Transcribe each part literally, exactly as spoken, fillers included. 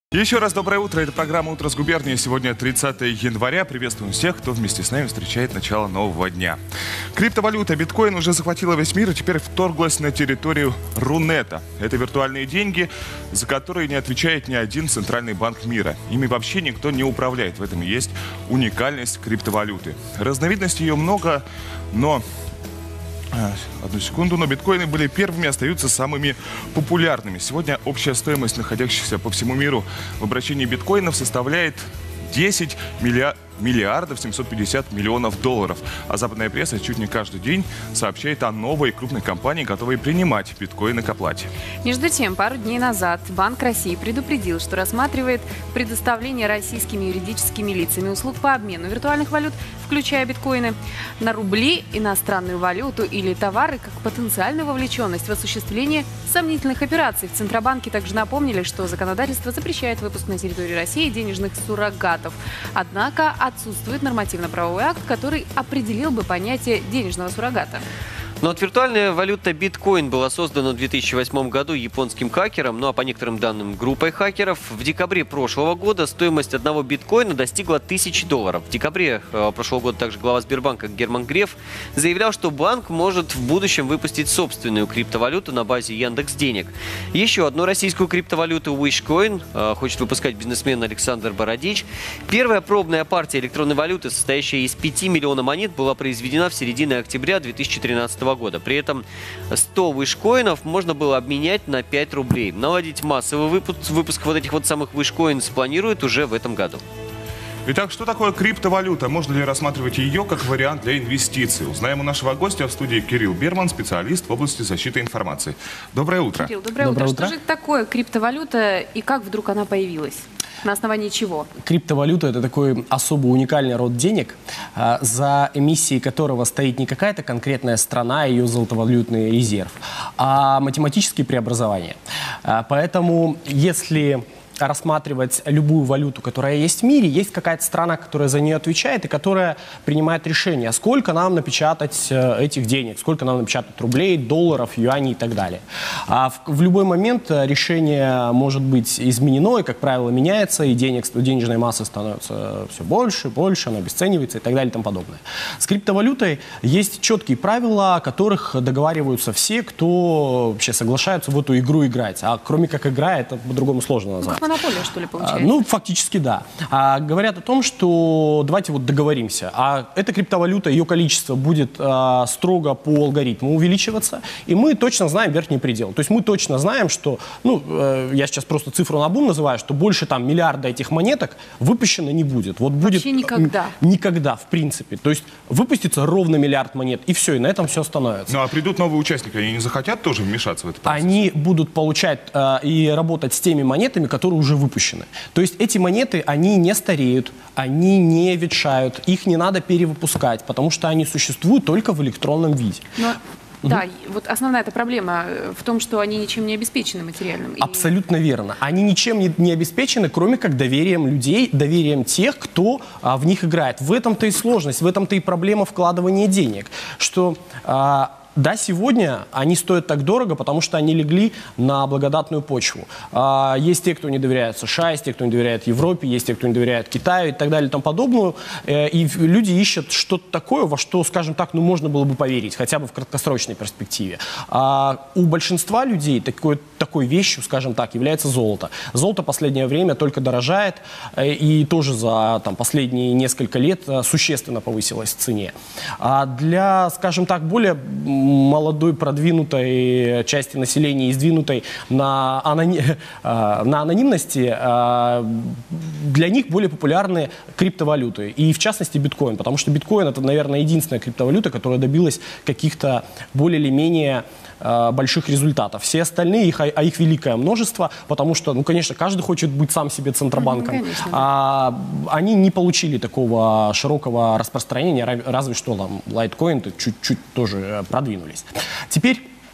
Еще раз доброе утро. Это программа «Утро с губернией». Сегодня тридцатое января. Приветствуем всех, кто вместе с нами встречает начало нового дня. Криптовалюта биткоин уже захватила весь мир и теперь вторглась на территорию Рунета. Это виртуальные деньги, за которые не отвечает ни один центральный банк мира. Ими вообще никто не управляет. В этом и есть уникальность криптовалюты. Разновидностей ее много, но... Одну секунду, но биткоины были первыми и остаются самыми популярными. Сегодня общая стоимость находящихся по всему миру в обращении биткоинов составляет десять миллиардов семьсот пятьдесят миллионов долларов. А западная пресса чуть не каждый день сообщает о новой крупной компании, готовой принимать биткоины к оплате. Между тем, пару дней назад Банк России предупредил, что рассматривает предоставление российскими юридическими лицами услуг по обмену виртуальных валют, включая биткоины, на рубли, иностранную валюту или товары, как потенциальную вовлеченность в осуществление сомнительных операций. В Центробанке также напомнили, что законодательство запрещает выпуск на территории России денежных суррогатов. Однако отсутствует нормативно-правовой акт, который определил бы понятие денежного суррогата. Но вот виртуальная валюта биткоин была создана в две тысячи восьмом году японским хакером, ну а по некоторым данным группой хакеров. В декабре прошлого года стоимость одного биткоина достигла тысячи долларов. В декабре э, прошлого года также глава Сбербанка Герман Греф заявлял, что банк может в будущем выпустить собственную криптовалюту на базе Яндекс.Денег. Еще одну российскую криптовалюту Wishcoin э, хочет выпускать бизнесмен Александр Бородич. Первая пробная партия электронной валюты, состоящая из пяти миллионов монет, была произведена в середине октября две тысячи тринадцатого года. При этом сто вишкоинов можно было обменять на пять рублей. Наладить массовый выпуск, выпуск вот этих вот самых вишкоинов планируют уже в этом году. Итак, что такое криптовалюта? Можно ли рассматривать ее как вариант для инвестиций? Узнаем у нашего гостя в студии Кирилл Берман, специалист в области защиты информации. Доброе утро. Кирилл, доброе, доброе утро. утро. Что же это такое криптовалюта и как вдруг она появилась? На основании чего? Криптовалюта – это такой особо уникальный род денег, за эмиссией которого стоит не какая-то конкретная страна и ее золотовалютный резерв, а математические преобразования. Поэтому если рассматривать любую валюту, которая есть в мире, есть какая-то страна, которая за нее отвечает и которая принимает решение, сколько нам напечатать этих денег, сколько нам напечатать рублей, долларов, юаней и так далее. А в, в любой момент решение может быть изменено, и, как правило, меняется, и денег, денежной массы становится все больше, больше, она обесценивается и так далее и тому подобное. С криптовалютой есть четкие правила, о которых договариваются все, кто вообще соглашаются в эту игру играть. А кроме как игра, это по-другому сложно назвать. Монополия, что ли, получается? А, ну, фактически, да. А, говорят о том, что давайте вот договоримся. А эта криптовалюта, ее количество будет а, строго по алгоритму увеличиваться, и мы точно знаем верхний предел. То есть мы точно знаем, что, ну, э, я сейчас просто цифру наобум называю, что больше там миллиарда этих монеток выпущено не будет. Вот будет вообще никогда? Никогда, в принципе. То есть выпустится ровно миллиард монет, и все, и на этом все становится. Ну, а придут новые участники, они не захотят тоже вмешаться в это? Они будут получать э, и работать с теми монетами, которые уже выпущены. То есть эти монеты, они не стареют, они не ветшают, их не надо перевыпускать, потому что они существуют только в электронном виде. Но... Да, вот основная эта проблема в том, что они ничем не обеспечены материальным. Абсолютно верно. Они ничем не, не обеспечены, кроме как доверием людей, доверием тех, кто а, в них играет. В этом-то и сложность, в этом-то и проблема вкладывания денег, что... А, Да, сегодня они стоят так дорого, потому что они легли на благодатную почву. А, есть те, кто не доверяет США, есть те, кто не доверяет Европе, есть те, кто не доверяет Китаю и так далее и тому подобное. И люди ищут что-то такое, во что, скажем так, ну, можно было бы поверить, хотя бы в краткосрочной перспективе. А у большинства людей такой, такой вещью, скажем так, является золото. Золото в последнее время только дорожает, и тоже за там, последние несколько лет существенно повысилось в цене. А для, скажем так, более молодой, продвинутой части населения и сдвинутой на, анони... на анонимности, для них более популярны криптовалюты. И в частности биткоин. Потому что биткоин — это, наверное, единственная криптовалюта, которая добилась каких-то более или менее больших результатов. Все остальные, их, а их великое множество, потому что, ну, конечно, каждый хочет быть сам себе центробанком. Mm, конечно, да. а, они не получили такого широкого распространения, разве что там Litecoin чуть-чуть тоже продвинулись. Теперь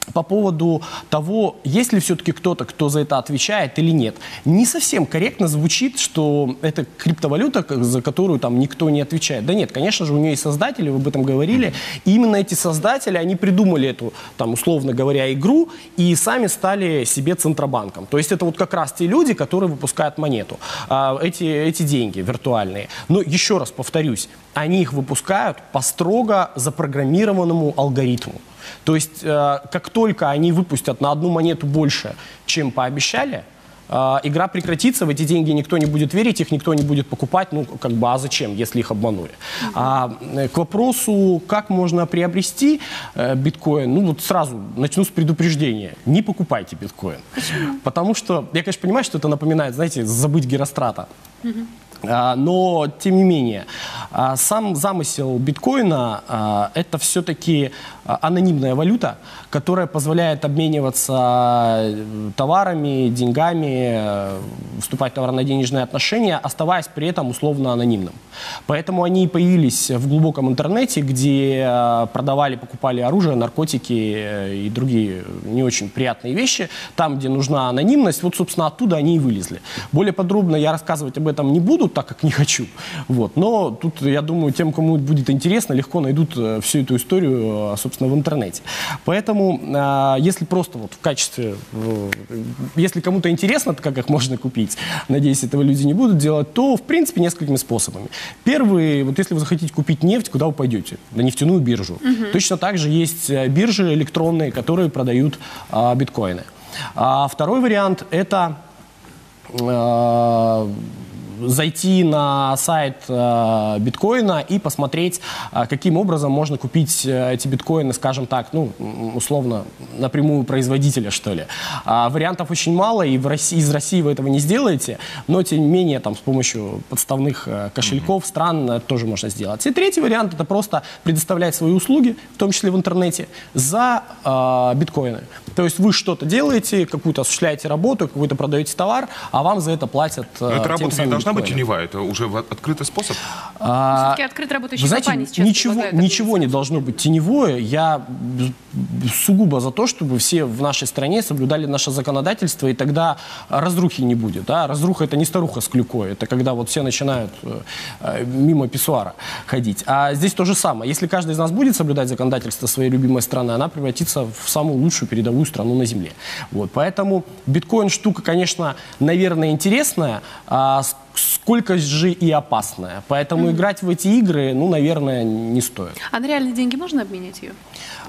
по поводу того, есть ли все-таки кто-то, кто за это отвечает или нет. Не совсем корректно звучит, что это криптовалюта, за которую там никто не отвечает. Да нет, конечно же, у нее есть создатели, вы об этом говорили. И именно эти создатели, они придумали эту, там, условно говоря, игру и сами стали себе центробанком. То есть это вот как раз те люди, которые выпускают монету, эти, эти деньги виртуальные. Но еще раз повторюсь, они их выпускают по строго запрограммированному алгоритму. То есть, э, как только они выпустят на одну монету больше, чем пообещали, э, игра прекратится, в эти деньги никто не будет верить, их никто не будет покупать, ну, как бы, а зачем, если их обманули? Mm-hmm. А, э, к вопросу, как можно приобрести э, биткоин, ну, вот сразу начну с предупреждения. Не покупайте биткоин. Почему? Потому что, я, конечно, понимаю, что это напоминает, знаете, забыть Герострата. Mm-hmm. Но, тем не менее, сам замысел биткоина – это все-таки анонимная валюта, которая позволяет обмениваться товарами, деньгами, вступать в товарно-денежные отношения, оставаясь при этом условно анонимным. Поэтому они появились в глубоком интернете, где продавали, покупали оружие, наркотики и другие не очень приятные вещи. Там, где нужна анонимность, вот, собственно, оттуда они и вылезли. Более подробно я рассказывать об этом не буду, так как не хочу. Вот. Но тут, я думаю, тем, кому будет интересно, легко найдут всю эту историю, собственно, в интернете. Поэтому, если просто вот в качестве, если кому-то интересно, как их можно купить, надеюсь, этого люди не будут делать, то, в принципе, несколькими способами. Первый, вот если вы захотите купить нефть, куда вы пойдете? На нефтяную биржу. Угу. Точно так же есть биржи электронные, которые продают а, биткоины. А второй вариант – это а, зайти на сайт э, биткоина и посмотреть, э, каким образом можно купить э, эти биткоины, скажем так, ну, условно, напрямую производителя, что ли. А вариантов очень мало, и в России, из России вы этого не сделаете, но, тем не менее, там, с помощью подставных э, кошельков стран это тоже можно сделать. И третий вариант – это просто предоставлять свои услуги, в том числе в интернете, за э, биткоины. То есть вы что-то делаете, какую-то осуществляете работу, какой-то продаете товар, а вам за это платят э, эта работа не должна быть биткоина. теневая, это уже открытый способ? А, все-таки открыто работающие вы знаете, компании сейчас ничего, ничего не должно быть теневое. Я сугубо за то, чтобы все в нашей стране соблюдали наше законодательство, и тогда разрухи не будет. Да? Разруха – это не старуха с клюкой, это когда вот все начинают э, мимо писсуара ходить. А здесь то же самое. Если каждый из нас будет соблюдать законодательство своей любимой страны, она превратится в самую лучшую передовую страну на Земле. Вот. Поэтому биткоин штука, конечно, наверное, интересная, а сколько же и опасная. Поэтому mm-hmm. играть в эти игры, ну, наверное, не стоит. А на реальные деньги можно обменять ее?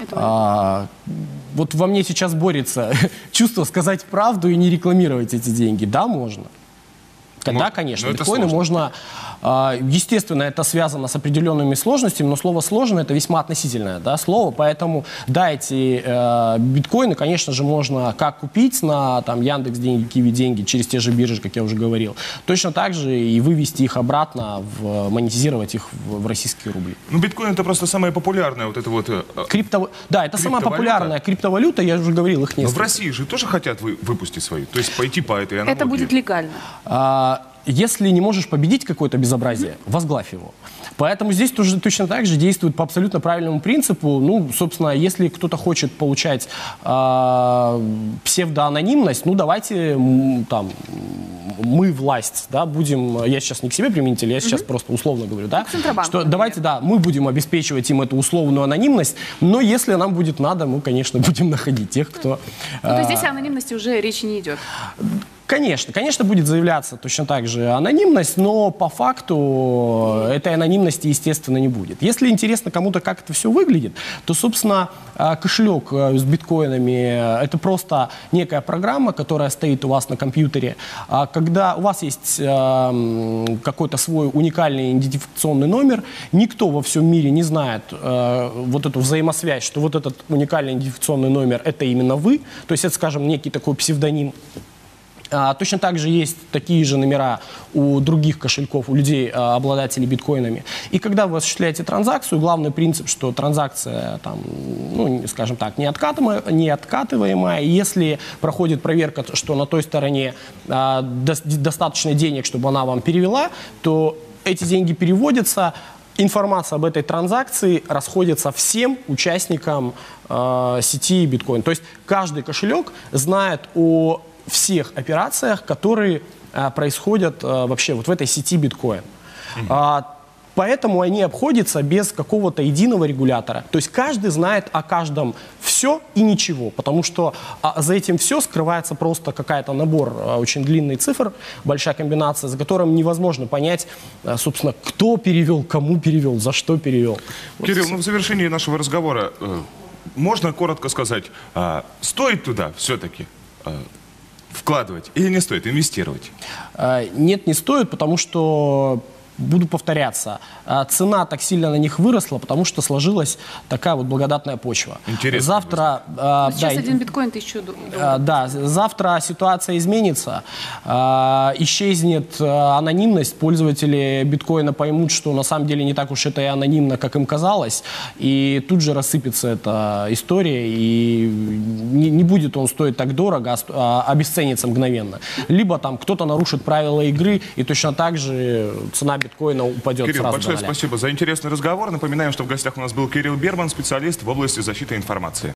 А, вот во мне сейчас борется чувство сказать правду и не рекламировать эти деньги. Да, можно. Да, но, конечно, но биткоины можно... Естественно, это связано с определенными сложностями, но слово «сложно» — это весьма относительное, да, слово, поэтому, да, эти э, биткоины, конечно же, можно как купить на там, Яндекс.Деньги, Киви деньги, через те же биржи, как я уже говорил, точно так же и вывести их обратно, в, монетизировать их в, в российские рубли. Ну, биткоин — это просто самая популярная вот эта вот... Э, Крипто... Да, это самая популярная криптовалюта, я уже говорил, их несколько. Но в России же тоже хотят вы, выпустить свою, то есть пойти по этой аналогии. Это будет легально? А, Если не можешь победить какое-то безобразие, возглавь его. Поэтому здесь тоже точно так же действует по абсолютно правильному принципу. Ну, собственно, если кто-то хочет получать э, псевдоанонимность, ну, давайте там мы власть, да, будем, я сейчас не к себе применитель, я сейчас mm-hmm. просто условно говорю, да, что давайте, да, мы будем обеспечивать им эту условную анонимность, но если нам будет надо, мы, конечно, будем находить тех, кто... Ну, то есть здесь о анонимности уже речи не идет? Конечно, конечно, будет заявляться точно так же анонимность, но по факту этой анонимности, естественно, не будет. Если интересно кому-то, как это все выглядит, то, собственно, кошелек с биткоинами – это просто некая программа, которая стоит у вас на компьютере. Когда у вас есть какой-то свой уникальный идентификационный номер, никто во всем мире не знает вот эту взаимосвязь, что вот этот уникальный идентификационный номер – это именно вы, то есть это, скажем, некий такой псевдоним. А, точно так же есть такие же номера у других кошельков, у людей, а, обладателей биткоинами. И когда вы осуществляете транзакцию, главный принцип, что транзакция, там, ну, скажем так, не откатываемая, не откатываемая. И если проходит проверка, что на той стороне а, до, достаточно денег, чтобы она вам перевела, то эти деньги переводятся информация об этой транзакции расходится всем участникам э, сети биткоин. То есть каждый кошелек знает о всех операциях, которые э, происходят э, вообще вот в этой сети биткоин. Mm-hmm. а, поэтому они обходятся без какого-то единого регулятора. То есть каждый знает о каждом все и ничего, потому что а, за этим все скрывается просто какая-то набор а, очень длинный цифр, большая комбинация, за которым невозможно понять, а, собственно, кто перевел, кому перевел, за что перевел. Вот. Кирилл, ну в завершении нашего разговора э, можно коротко сказать, э, стоит туда все-таки э, вкладывать или не стоит инвестировать? А, нет, не стоит, потому что... Буду повторяться. Цена так сильно на них выросла, потому что сложилась такая вот благодатная почва. Интересно. Завтра... Ну, сейчас да, один биткоин тысячу долларов. Да, завтра ситуация изменится. Исчезнет анонимность. Пользователи биткоина поймут, что на самом деле не так уж это и анонимно, как им казалось. И тут же рассыпется эта история. И не, не будет он стоить так дорого, а обесценится мгновенно. Либо там кто-то нарушит правила игры, и точно так же цена биткоина упадет. Кирилл, сразу большое до ноля. Спасибо за интересный разговор. Напоминаем, что в гостях у нас был Кирилл Берман, специалист в области защиты информации.